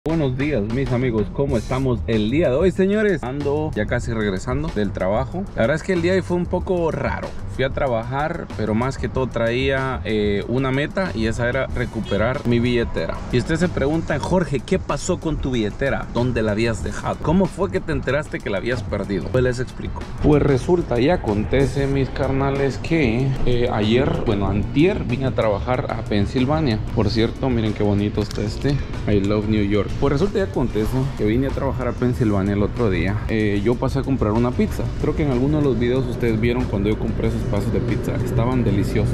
Buenos días mis amigos, ¿cómo estamos el día de hoy, señores? Ando ya casi regresando del trabajo. La verdad es que el día de hoy fue un poco raro. Fui a trabajar, pero más que todo traía una meta, y esa era recuperar mi billetera. Y usted se pregunta, Jorge, ¿qué pasó con tu billetera? ¿Dónde la habías dejado? ¿Cómo fue que te enteraste que la habías perdido? Pues les explico. Pues resulta y acontece, mis carnales, que antier vine a trabajar a Pensilvania. Por cierto, miren qué bonito está este I Love New York. Pues resulta y acontece que vine a trabajar a Pensilvania el otro día. Yo pasé a comprar una pizza. Creo que en alguno de los videos ustedes vieron cuando yo compré esos pedazos de pizza. Estaban deliciosos.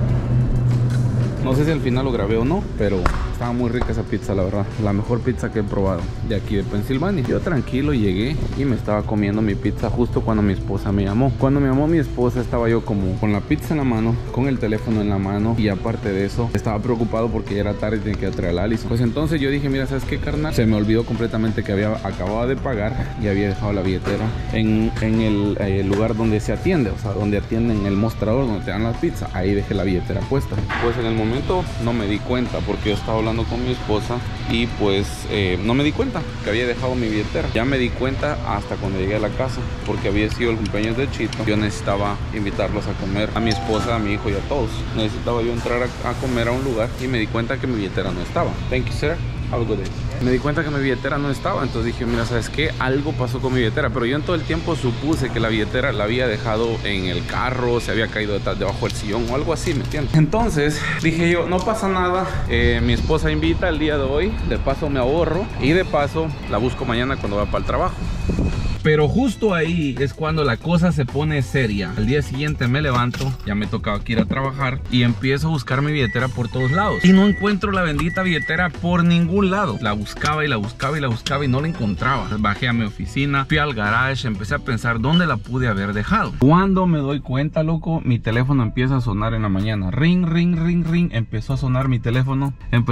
No sé si al final lo grabé o no, pero estaba muy rica esa pizza, la verdad. La mejor pizza que he probado de aquí de Pensilvania. Yo tranquilo llegué y me estaba comiendo mi pizza justo cuando mi esposa me llamó. Cuando me llamó mi esposa estaba yo como con la pizza en la mano, con el teléfono en la mano, y aparte de eso estaba preocupado porque ya era tarde y tenía que traer a Alison. Pues entonces yo dije, mira, ¿sabes qué, carnal? Se me olvidó completamente que había acabado de pagar y había dejado la billetera en el lugar donde se atiende, o sea, donde atienden el mostrador, donde te dan las pizzas. Ahí dejé la billetera puesta. Pues en el momento no me di cuenta porque yo estaba hablando con mi esposa y pues no me di cuenta que había dejado mi billetera. Ya me di cuenta hasta cuando llegué a la casa, porque había sido el cumpleaños de Chito. Yo necesitaba invitarlos a comer, a mi esposa, a mi hijo y a todos. Necesitaba yo entrar a comer a un lugar y me di cuenta que mi billetera no estaba. Thank you, sir. Have a good day. Me di cuenta que mi billetera no estaba, entonces dije, mira, ¿sabes qué? Algo pasó con mi billetera, pero yo en todo el tiempo supuse que la billetera la había dejado en el carro, se había caído debajo del sillón o algo así, ¿me entiendes? Entonces dije yo, no pasa nada, mi esposa invita el día de hoy, de paso me ahorro y de paso la busco mañana cuando va para el trabajo. Pero justo ahí es cuando la cosa se pone seria. Al día siguiente me levanto, ya me tocaba que ir a trabajar, y empiezo a buscar mi billetera por todos lados. Y no encuentro la bendita billetera por ningún lado. La buscaba y la buscaba y la buscaba y no la encontraba. Bajé a mi oficina, fui al garage, empecé a pensar dónde la pude haber dejado. Cuando me doy cuenta, loco, mi teléfono empieza a sonar en la mañana. Ring, ring, ring, ring. Empezó a sonar mi teléfono.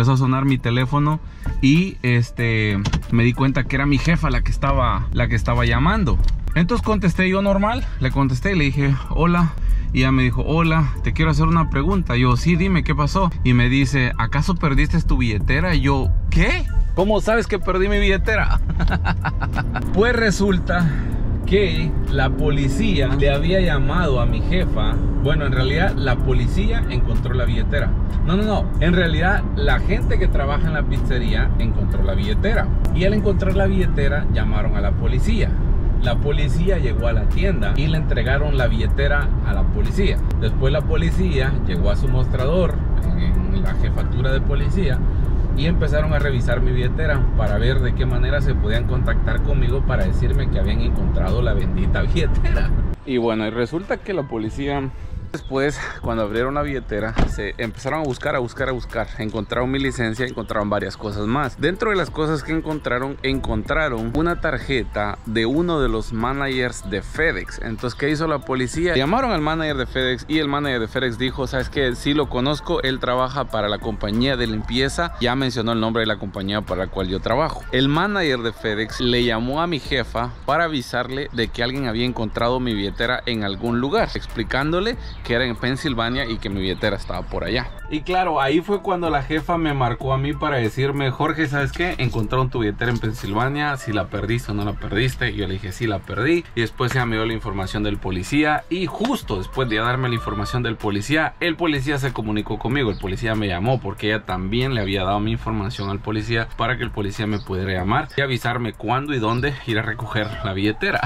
Y me di cuenta que era mi jefa la que estaba llamando. Entonces contesté yo normal, le contesté y le dije hola, y ella me dijo, hola, te quiero hacer una pregunta. Yo, sí, dime, ¿qué pasó? Y me dice, ¿acaso perdiste tu billetera? Y yo, ¿qué? ¿Cómo sabes que perdí mi billetera? Pues resulta que la policía le había llamado a mi jefa. Bueno, en realidad la policía encontró la billetera. No, en realidad la gente que trabaja en la pizzería encontró la billetera, y al encontrar la billetera llamaron a la policía. La policía llegó a la tienda y le entregaron la billetera a la policía. Después la policía llegó a su mostrador en la jefatura de policía y empezaron a revisar mi billetera para ver de qué manera se podían contactar conmigo para decirme que habían encontrado la bendita billetera. Y bueno, y resulta que la policía, después, cuando abrieron la billetera, se empezaron a buscar. Encontraron mi licencia, encontraron varias cosas más. Dentro de las cosas que encontraron una tarjeta de uno de los managers de FedEx. Entonces, ¿qué hizo la policía? Llamaron al manager de FedEx y el manager de FedEx dijo, ¿sabes qué? Sí lo conozco, él trabaja para la compañía de limpieza. Ya mencionó el nombre de la compañía para la cual yo trabajo. El manager de FedEx le llamó a mi jefa para avisarle de que alguien había encontrado mi billetera en algún lugar, explicándole que era en Pensilvania y que mi billetera estaba por allá. Y claro, ahí fue cuando la jefa me marcó a mí para decirme, Jorge, ¿sabes qué? Encontraron tu billetera en Pensilvania, si la perdiste o no la perdiste. Y yo le dije, sí, la perdí. Y después ella me dio la información del policía, y justo después de darme la información del policía, el policía se comunicó conmigo. El policía me llamó porque ella también le había dado mi información al policía para que el policía me pudiera llamar y avisarme cuándo y dónde ir a recoger la billetera.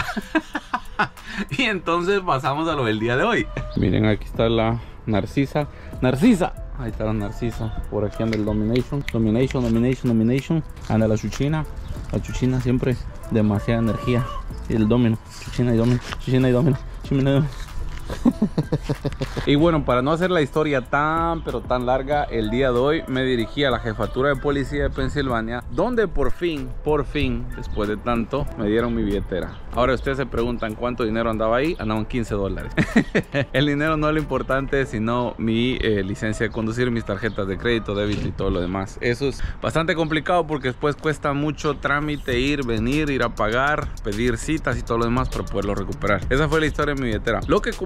Y entonces pasamos a lo del día de hoy. Miren, aquí está la Narcisa. Ahí está la Narcisa. Por aquí anda el Domination. Anda la Chuchina. La Chuchina siempre demasiada energía. Y el Domino. Chuchina y Domino. Y bueno, para no hacer la historia tan larga, el día de hoy me dirigí a la jefatura de policía de Pensilvania, donde por fin, después de tanto, me dieron mi billetera. Ahora ustedes se preguntan cuánto dinero andaba ahí. Andaban $15. El dinero no es lo importante, sino mi licencia de conducir, mis tarjetas de crédito, débito y todo lo demás. Eso es bastante complicado porque después cuesta mucho trámite, venir a pagar, pedir citas y todo lo demás para poderlo recuperar. Esa fue la historia de mi billetera. Lo que me conlleva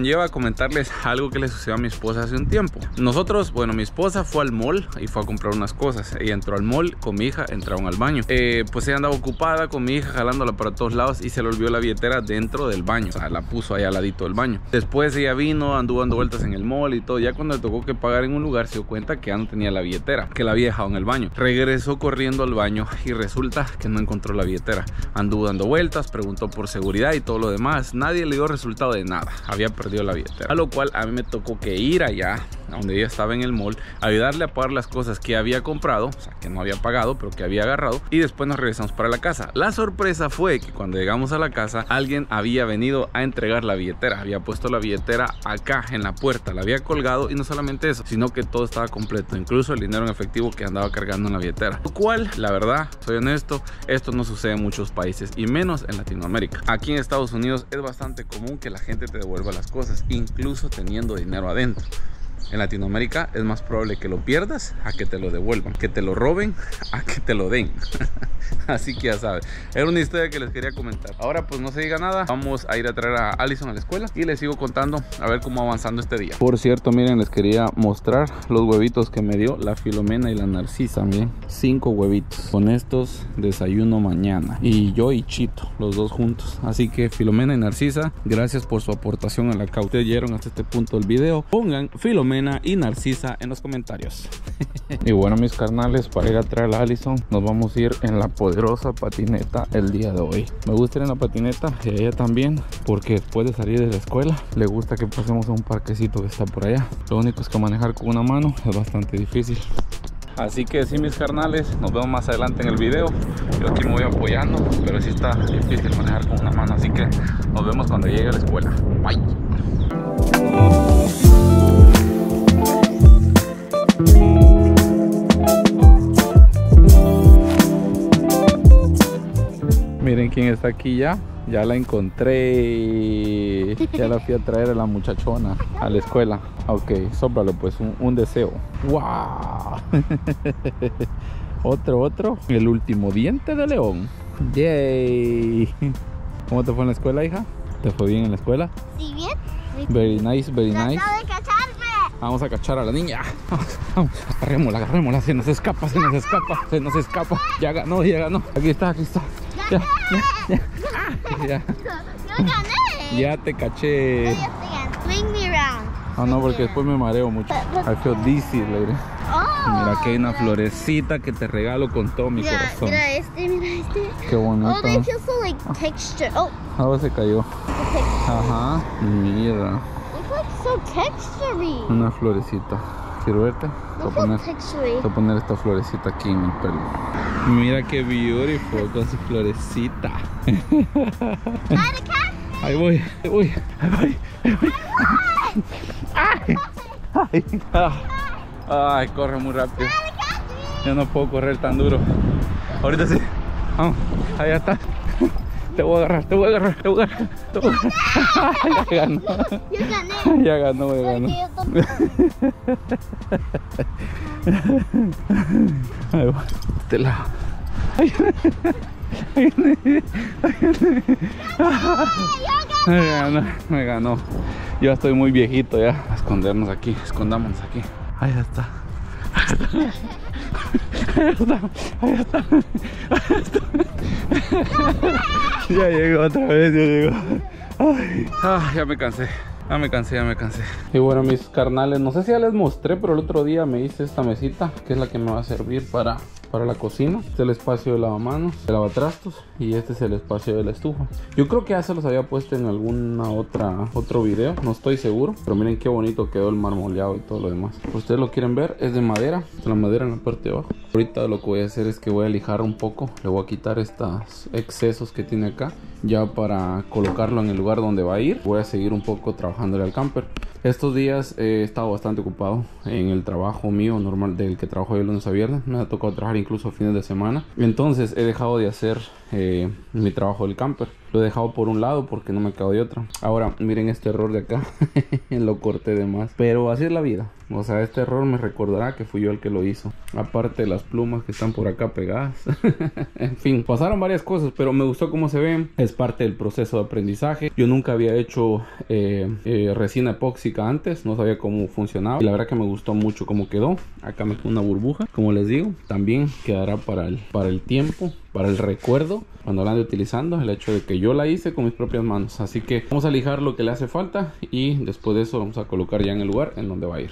conlleva a comentarles algo que le sucedió a mi esposa hace un tiempo. Nosotros, bueno, mi esposa fue al mall y fue a comprar unas cosas. Ella entró al mall con mi hija, entraron al baño. Pues ella andaba ocupada con mi hija, jalándola para todos lados y se le olvidó la billetera dentro del baño. O sea, la puso ahí al ladito del baño. Después ella vino, anduvo dando vueltas en el mall y todo. Ya cuando le tocó que pagar en un lugar, se dio cuenta que ya no tenía la billetera, que la había dejado en el baño. Regresó corriendo al baño y resulta que no encontró la billetera. Anduvo dando vueltas, preguntó por seguridad y todo lo demás. Nadie le dio resultado de nada. Había perdido la billetera. A lo cual a mí me tocó que ir allá, donde ella estaba en el mall, ayudarle a pagar las cosas que había comprado, o sea, que no había pagado, pero que había agarrado. Y después nos regresamos para la casa. La sorpresa fue que cuando llegamos a la casa, alguien había venido a entregar la billetera. Había puesto la billetera acá en la puerta, la había colgado, y no solamente eso, sino que todo estaba completo, incluso el dinero en efectivo que andaba cargando en la billetera. Lo cual, la verdad, soy honesto, esto no sucede en muchos países y menos en Latinoamérica. Aquí en Estados Unidos es bastante común que la gente te devuelva las cosas, incluso teniendo dinero adentro. En Latinoamérica es más probable que lo pierdas a que te lo devuelvan, que te lo roben a que te lo den. Así que ya sabes, era una historia que les quería comentar. Ahora pues no se diga nada, vamos a ir a traer a Allison a la escuela y les sigo contando a ver cómo va avanzando este día. Por cierto, miren, les quería mostrar los huevitos que me dio la Filomena y la Narcisa. Miren, 5 huevitos. Con estos desayuno mañana. Y yo y Chito, los dos juntos. Así que Filomena y Narcisa, gracias por su aportación a la causa. Ustedes llegaron hasta este punto del video. Pongan Filomena y Narcisa en los comentarios. Y bueno, mis carnales, para ir a traer a Allison, nos vamos a ir en la poderosa patineta el día de hoy. Me gusta ir en la patineta y a ella también, porque después de salir de la escuela le gusta que pasemos a un parquecito que está por allá. Lo único es que manejar con una mano es bastante difícil. Así que sí, mis carnales, nos vemos más adelante en el video. Yo aquí me voy apoyando, pero sí está difícil manejar con una mano, así que nos vemos cuando llegue a la escuela. Bye. Miren quién está aquí ya. Ya la encontré. Ya la fui a traer a la muchachona a la escuela. Ok, sóplalo pues, un deseo. ¡Wow! Otro. El último diente de león. ¡Yay! ¿Cómo te fue en la escuela, hija? ¿Te fue bien en la escuela? Sí, bien. Very nice, very nice. ¡Trata de cacharme! Vamos a cachar a la niña. Vamos, agarrémosla. Se nos escapa. Ya ganó. Aquí está. Ya. Yo gané. Ya te caché. Swing me around. Ah, no, porque después me mareo mucho. I feel dizzy, lady. Oh, Mira, aquí hay una florecita que te regalo con todo mi corazón. Mira este. Qué bonito. Oh, they feel so like texture. Oh, Ah, se cayó. the texture. Ajá. Mira, It's like so textury. una florecita. ¿Quiero verte? Look how textury. Voy a poner esta florecita aquí en el pelo. Mira qué beautiful con su florecita. Ahí voy. Ay, corre muy rápido. Yo no puedo correr tan duro. Ahorita sí. Vamos, allá está. Te voy a agarrar. Ya ganó. Yo gané. Ya ganó. Porque yo también. Ahí va. Este lado. Me ganó. Yo estoy muy viejito ya. A escondernos aquí. Escondámonos aquí. Ahí está. Ahí está. Ya llegó otra vez, Ay, ya me cansé. Y bueno, mis carnales, no sé si ya les mostré, pero el otro día me hice esta mesita, que es la que me va a servir para la cocina. Este es el espacio de lavamanos, de lavatrastos, y este es el espacio de la estufa. Yo creo que ya se los había puesto en alguna otro video, no estoy seguro, pero miren qué bonito quedó el marmoleado y todo lo demás. Ustedes lo quieren ver, es de madera, la madera en la parte de abajo. Ahorita lo que voy a hacer es que voy a lijar un poco, le voy a quitar estos excesos que tiene acá, ya para colocarlo en el lugar donde va a ir. Voy a seguir un poco trabajándole al camper. Estos días he estado bastante ocupado en el trabajo mío normal, del que trabajo de lunes a viernes. Me ha tocado trabajar incluso fines de semana, entonces he dejado de hacer mi trabajo del camper. Lo he dejado por un lado porque no me quedó de otra. Ahora, miren este error de acá. Lo corté de más. Pero así es la vida. O sea, este error me recordará que fui yo el que lo hizo. Aparte de las plumas que están por acá pegadas. En fin, pasaron varias cosas, pero me gustó cómo se ven. Es parte del proceso de aprendizaje. Yo nunca había hecho resina epóxica antes. No sabía cómo funcionaba. Y la verdad que me gustó mucho cómo quedó. Acá me quedó una burbuja. Como les digo, también quedará para el tiempo, para el recuerdo, cuando la ande utilizando, el hecho de que yo la hice con mis propias manos. Así que vamos a lijar lo que le hace falta y después de eso vamos a colocar ya en el lugar en donde va a ir.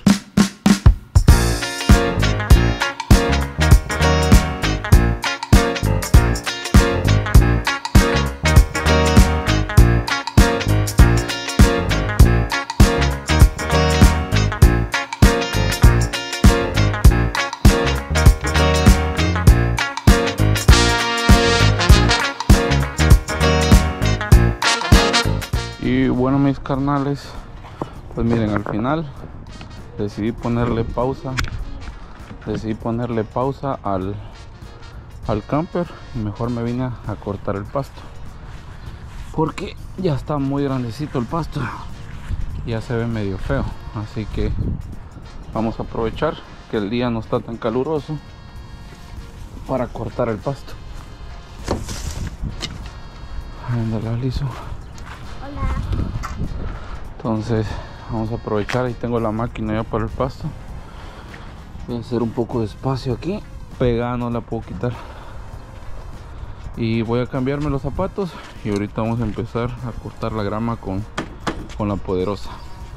Y bueno, mis carnales, pues miren, al final decidí ponerle pausa al camper y mejor me vine a cortar el pasto porque ya está muy grandecito el pasto, ya se ve medio feo, así que vamos a aprovechar que el día no está tan caluroso para cortar el pasto. Ándale, liso. Entonces vamos a aprovechar, ahí tengo la máquina ya para el pasto. Voy a hacer un poco de espacio aquí, pegada no la puedo quitar. Y voy a cambiarme los zapatos y ahorita vamos a empezar a cortar la grama con la poderosa.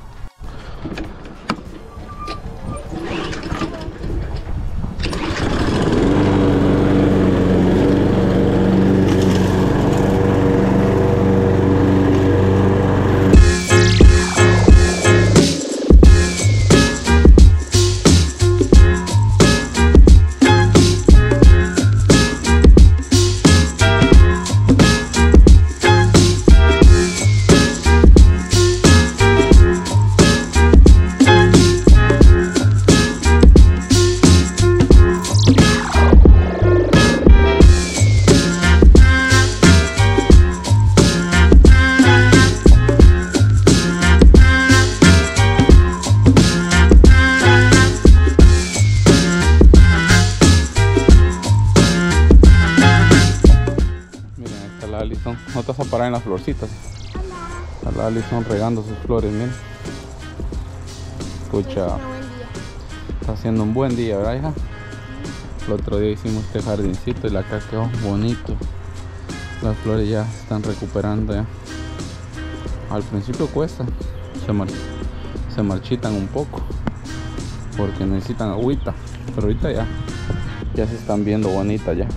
No te vas a parar en las florcitas. A la Alison regando sus flores, miren. Escucha, está haciendo un buen día, ¿verdad, hija? El otro día hicimos este jardincito y la acá quedó bonito. Las flores ya se están recuperando ya. Al principio cuesta, se marchitan un poco porque necesitan agüita, pero ahorita ya se están viendo bonitas ya.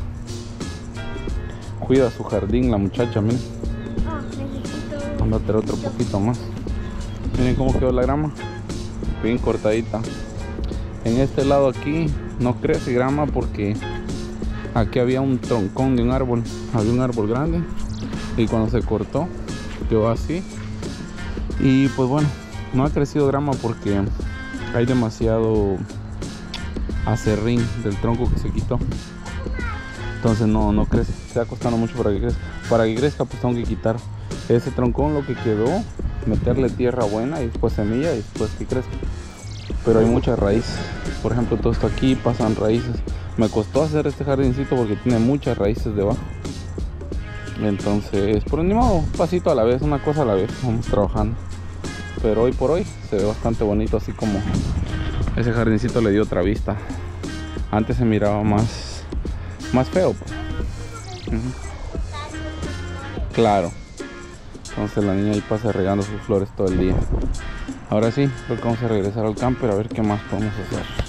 Cuida su jardín la muchacha, miren. Vamos a meter otro poquito más. Miren cómo quedó la grama, bien cortadita. En este lado aquí no crece grama porque aquí había un troncón de un árbol, había un árbol grande y cuando se cortó quedó así. Y pues bueno, no ha crecido grama porque hay demasiado acerrín del tronco que se quitó. Entonces no crece, está costando mucho para que crezca. Para que crezca pues tengo que quitar ese troncón, lo que quedó, meterle tierra buena y después semilla y después que crezca. Pero hay muchas raíces, por ejemplo todo esto aquí pasan raíces. Me costó hacer este jardincito porque tiene muchas raíces debajo. Entonces, por ni modo, un pasito a la vez, una cosa a la vez, vamos trabajando. Pero hoy por hoy se ve bastante bonito, así como ese jardincito le dio otra vista. Antes se miraba más feo, pues. Claro. Entonces la niña ahí pasa regando sus flores todo el día. Ahora sí, creo que vamos a regresar al camper a ver qué más podemos hacer.